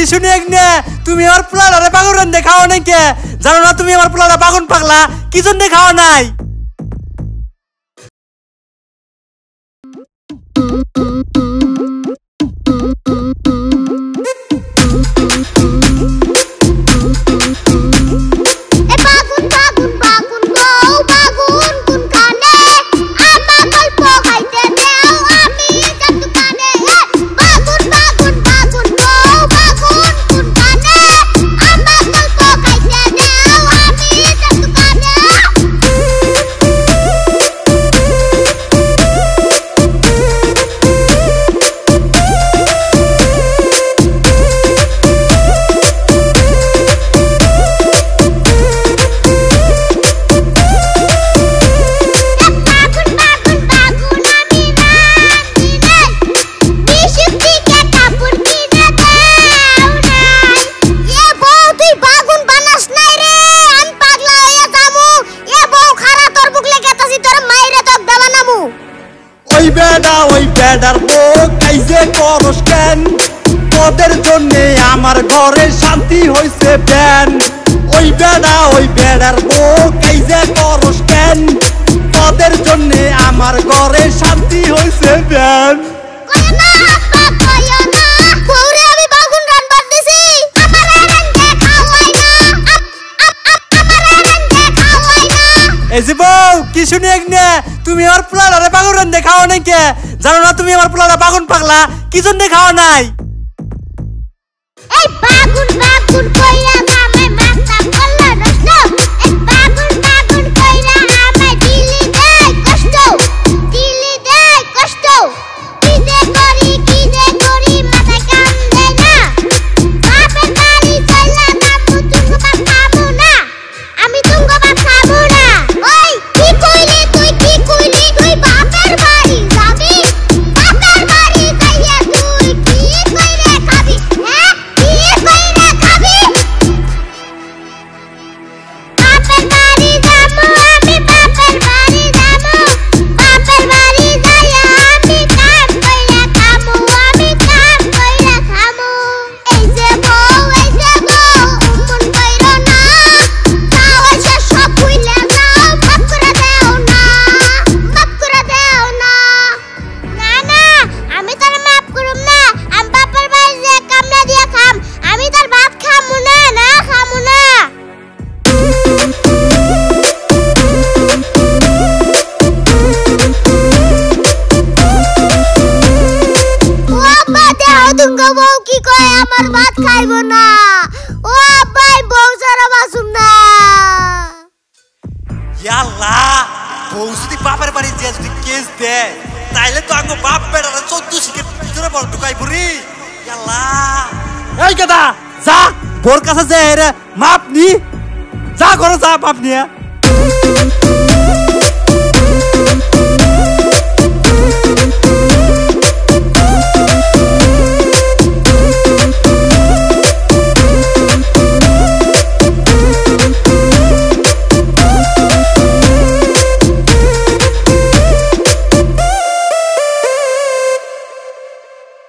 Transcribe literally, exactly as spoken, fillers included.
কি শুনি একনে তুমি আমার পোলারে বাগুন রান্দে খাও নাই কে? জানো না তুমি আমার পোলারে বাগুন পাগলা কি জন্য খাওয়া নাই? তোদের জন্য আমার ঘরে শান্তি হইছে ব্যান। ওই বেড়া ওই বেড়ার বউ কাইজে করস কেন? তোদের জন্য আমার ঘরে শান্তি হইছে ব্যান। এই যে বউ কি শুনি একনে তুমি আমার পোলারে বাগুন রান্দে খাও নাই কে? জানো না তুমি আমার পোলারে বাগুন পাগলা কি জন্য খাওয়া নাই? এই বাগুন বাগুন কইরা আমায় মাথা কল্লা নষ্ট। এই বাগুন বাগুন কইরা আমায় দিলি দেয় কষ্ট, দিলি দেয় কষ্ট। কি যে করি কি যে করি মাথায় কাম দেয় না। বাপের বাড়ি চইলা যাবো তুঙ্গ ভাত খাবো না, আমি তুঙ্গ ভাত খাবো না। ওই কি কইলি তুই কি কইলি তুই বাপের বাড়ি যাবি? বাপের বাড়ি যাইয়া তুই কি কইরে খাবি? হ্যাঁ বাপের বাড়ি যে যদি কেস দেয় তাইলে তো আঙ্গো বাপ বেড়ারা চোদ্দ শিখে ভিতরে বড় ঢুকাই বুড়ি। এই কথা যা বোর কাছে যে মাপ নি যা করো যা মাপ নিয়ে।